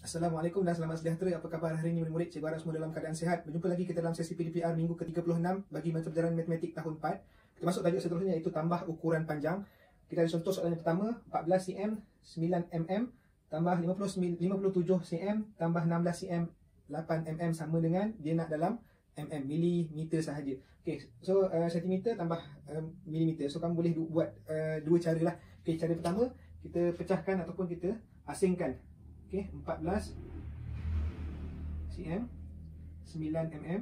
Assalamualaikum dan selamat sejahtera. Apa khabar hari ini murid-murid? Cikgu harap semua dalam keadaan sihat. Berjumpa lagi kita dalam sesi PDPR minggu ke-36 bagi mata pelajaran matematik tahun 4. Kita masuk tajuk seterusnya iaitu tambah ukuran panjang. Kita ada contoh soalan yang pertama, 14 cm 9 mm tambah 57 cm tambah 16 cm 8 mm sama dengan dia nak dalam milimeter sahaja. Okey, so sentimeter tambah milimeter. So kamu boleh buat dua cara lah. Okey, cara pertama kita pecahkan ataupun kita asingkan. Okey, 14 cm 9 mm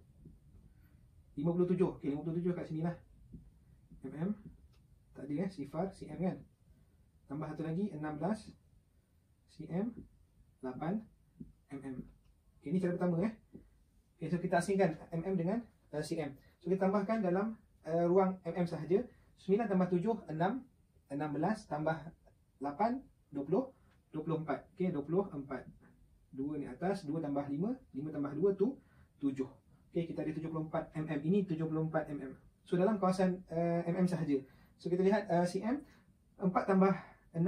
57. Okey, 57 kat sini lah. Mm. Tak ada sifar cm kan. Tambah satu lagi 16 cm 8 mm. Okey, ini cara pertama Okey, so kita asingkan mm dengan cm. So kita tambahkan dalam ruang mm sahaja. 9 tambah 7 6, 16 tambah 8 20 24. Okey, 24. 2 ni atas, 2 tambah 5, 5 tambah 2 tu 7. Okey, kita ada 74 mm. Ini 74 mm. So dalam kawasan mm sahaja. So kita lihat cm, 4 tambah 6 10.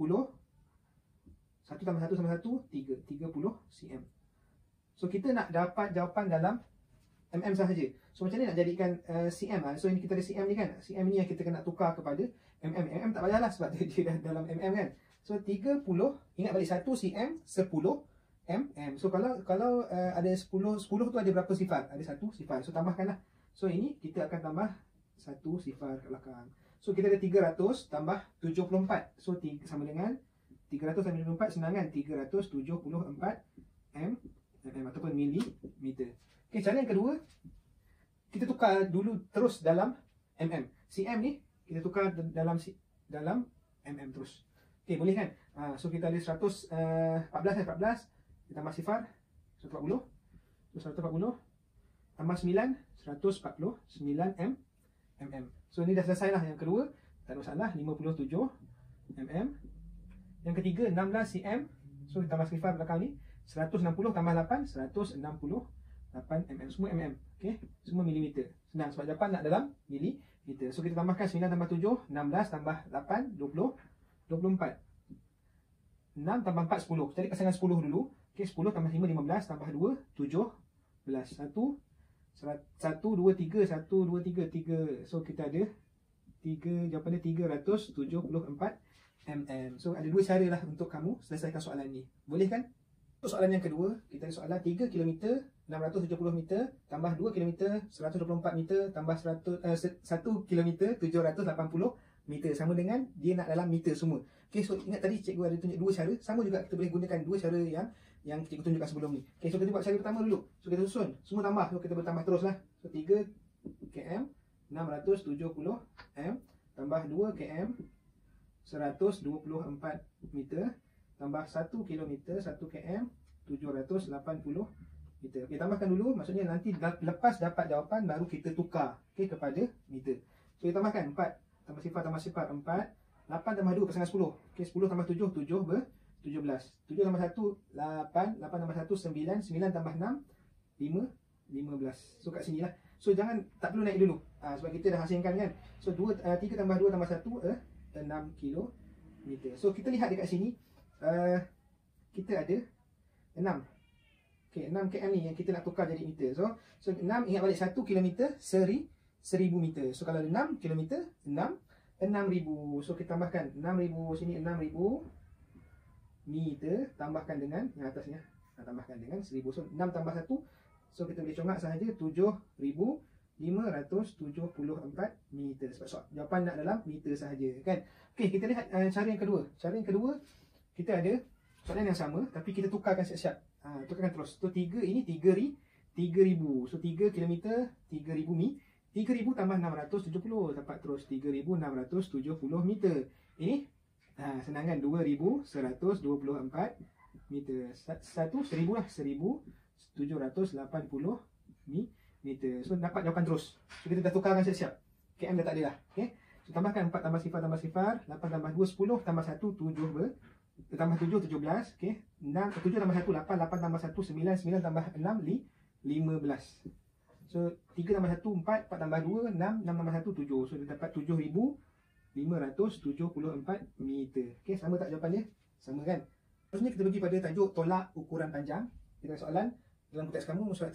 1 tambah 1 sama 1 3, 30 cm. So kita nak dapat jawapan dalam mm sahaja. So macam ni nak jadikan cm. So ini kita ada cm ni kan. Cm ni yang kita kena tukar kepada mm. Mm tak payahlah sebab dia dah dalam mm kan. So 30, ingat balik 1 cm 10 mm. So kalau ada 10 tu ada berapa sifar? Ada 1 sifar. So tambahkanlah. So ini kita akan tambah 1 sifar kat belakang. So kita ada 300 tambah 74. So sama dengan 300 tambah 74 senang kan? 374 mm ataupun milimeter. Okey, cara yang kedua, kita tukar dulu terus dalam mm. Cm ni kita tukar dalam mm terus. Okey, boleh kan? So kita ada 114 kita tambah sifar 140. So 140 tambah 9 149 mm. So ni dah selesai lah yang kedua. Tak ada masalah, 57 mm. Yang ketiga 16 cm. So kita tambah sifar belakang ni 160 tambah 8 168 mm. Semua mm. Okey, semua milimeter. Senang sebab jawapan nak dalam milimeter. So kita tambahkan 9 tambah 7 16 tambah 8 20 24. 6 tambah 4 10. Cari pasangan 10 dulu. Okey, 10 tambah 5 15 tambah 2 17. 1 2 3 1 2 3 3. So kita ada 3, jawapan dia 374 mm. So ada dua cara lah untuk kamu selesaikan soalan ni. Boleh kan? Untuk soalan yang kedua, kita ada soalan 3 km 670 meter tambah 2 km 124 meter tambah 1 km 780 meter sama dengan dia nak dalam meter semua. Okey, so ingat tadi cikgu ada tunjuk dua cara, sama juga kita boleh gunakan dua cara yang cikgu tunjukkan sebelum ni. Okey, so kita buat cara pertama dulu. So kita susun, semua tambah. So kita bertambah teruslah. So 3 km 670 m tambah 2 km 124 meter tambah 1 km 1 km 780 meter. Okey, tambahkan dulu, maksudnya nanti lepas dapat jawapan baru kita tukar kepada meter. So kita tambahkan 4 tambah sifar 4 8 tambah 2 pasangan 10. Okey, 10 tambah 7 7 ber 17. 7 tambah 1 8 8 tambah 1 9 9 tambah 6 5 15. So kat sini lah. So jangan, tak perlu naik dulu. Sebab kita dah hasilkan kan. So 3 tambah 2 tambah 1 6 kilometer. So kita lihat dekat sini kita ada 6. Okey, 6 km ni yang kita nak tukar jadi meter. So 6, ingat balik 1 km 1000 meter. So kalau 6 km 6000. So kita tambahkan 6000 sini, 6000 meter tambahkan dengan yang atasnya. Tambahkan dengan 1000. So 6 tambah 1. So kita boleh congak sahaja 7574 meter. Sebab jawapan nak dalam meter sahaja kan. Okey, kita lihat cara yang kedua. Cara yang kedua, kita ada soalan yang sama tapi kita tukarkan siap-siap. Tukarkan terus. So 3 ini 3000. So 3 km 3000 mi. 3000 tambah 670 dapat terus 3670 meter. Ini senang kan, 2124 meter. 1000 lah, 1780 meter. So dapat jawapan terus. So kita dah tukarkan siap-siap. KM dah tak ada lah. Okey. So tambahkan 4 tambah sifar 8 tambah 2 10 tambah 1 7 ber tambah 7 17. Okey. 7 tambah 1 8 8 tambah 1 9 9 tambah 6 15. So 3 tambah 1 4 4 tambah 2 6 6 tambah 1 7. So dia dapat 7574 meter. Okey, sama tak jawapan dia? Sama kan? Seterusnya kita pergi pada tajuk tolak ukuran panjang. Kita ada soalan dalam konteks kamu surat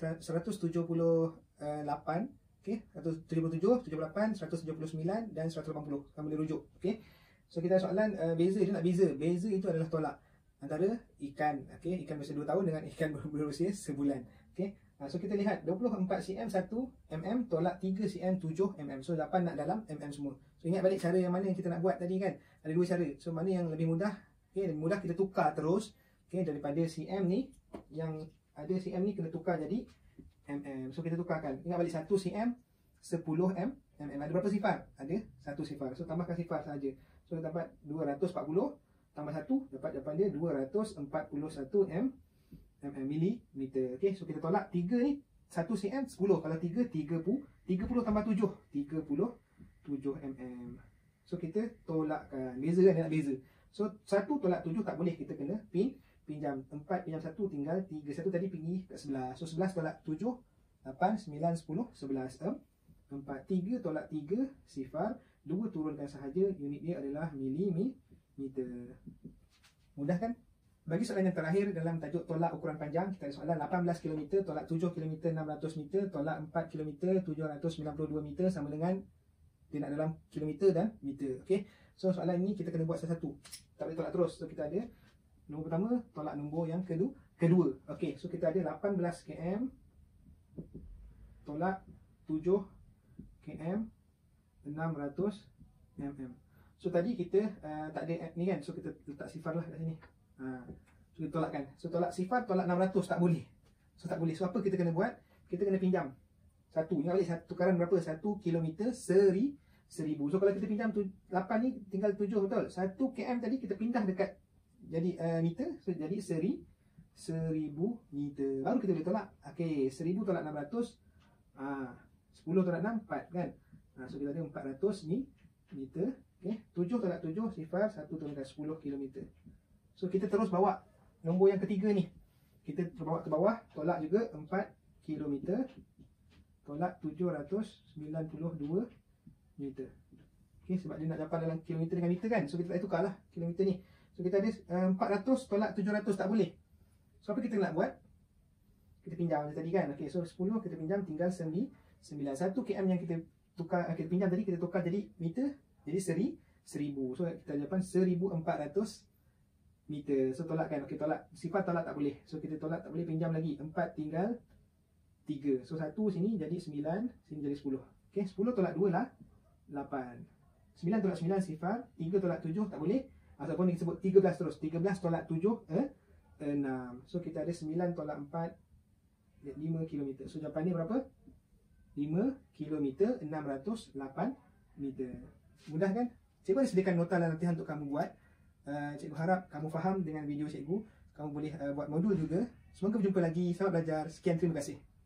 178, okey, 177, 78, 179 dan 180. Kamu boleh rujuk, okey. So kita ada soalan beza, dia nak beza. Beza itu adalah tolak antara ikan, okey, ikan berusia 2 tahun dengan ikan berusia sebulan. Okey. So kita lihat 24 cm 1 mm tolak 3 cm 7 mm. So 8 nak dalam mm semua. So ingat balik cara yang mana yang kita nak buat tadi kan. Ada dua cara. So mana yang lebih mudah? Okey, lebih mudah kita tukar terus. Okey, daripada cm ni yang ada cm ni kena tukar jadi mm. So kita tukarkan. Ingat balik 1 cm 10 mm. Ada berapa sifar? Ada 1 sifar. So tambahkan sifar saja. So kita dapat 240 tambah 1 dapat jawapan dia 241 milimeter. Okey, so kita tolak 3 ni 1 cm 10. Kalau 3 30 tambah 7 37 mm. So kita tolakkan. Beza kan, dia nak beza. So 1 tolak 7 tak boleh, kita kena pinjam 4 pinjam 1 tinggal 3. 1 tadi pergi kat sebelah. So 11 tolak 7 8 9 10 11 4. 3 tolak 3 sifar. 2 turunkan sahaja, unit dia adalah milimeter. Mudah kan? Bagi soalan yang terakhir dalam tajuk tolak ukuran panjang, kita ada soalan 18 km tolak 7 km 600 meter tolak 4 km 792 meter sama dengan dia nak dalam kilometer dan meter. Okey. So soalan ini kita kena buat satu-satu. Tak boleh tolak terus. So kita ada nombor pertama tolak nombor yang kedua. Okey. So kita ada 18 km tolak 7 km 600 mm. So tadi kita tak ada ni kan. So kita letak sifar lah kat sini. So kita tolakkan. So tolak sifar, tolak 600 tak boleh. So tak boleh. So apa kita kena buat? Kita kena pinjam 1. Ingat balik tukaran berapa? 1 km 1000. So kalau kita pinjam 8 ni tinggal 7, betul? 1 km tadi kita pindah dekat jadi meter. So jadi 1000 meter. Baru kita boleh tolak. Okey, 1000 tolak 600. 10 tolak 6 4 kan? So kita ada 400 meter. Okey, 7 tolak 7 sifar, 1 turunkan 10 km. So kita terus bawa nombor yang ketiga ni. Kita bawa ke bawah, tolak juga 4 km tolak 792 meter. Okey, sebab dia nak dapat dalam kilometer dengan meter kan. So kita tak tukarlah kilometer ni. So kita ada 400 tolak 700 tak boleh. So apa kita nak buat? Kita pinjam tadi kan. Okey, so 10 kita pinjam tinggal 9. 1 km yang kita tukar, kita pinjam tadi kita tukar jadi meter, jadi 1000. So kita jawapan 1400 meter. So tolakkan. Okey, tolak sifar tolak tak boleh. So kita tolak tak boleh, pinjam lagi. 4 tinggal 3. So 1 sini jadi 9, sini jadi 10. Okey, 10 tolak 2 lah 8. 9 tolak 9 sifar, 3 tolak 7 tak boleh. Ataupun kita sebut 13 terus. 13 tolak 7 6. So kita ada 9 tolak 4 5 km. So jawapan ni berapa? 5 km 608 meter. Mudah kan? Cikgu ada sediakan nota dan latihan untuk kamu buat. Cikgu harap kamu faham dengan video cikgu. Kamu boleh buat modul juga. Semoga berjumpa lagi. Selamat belajar. Sekian, terima kasih.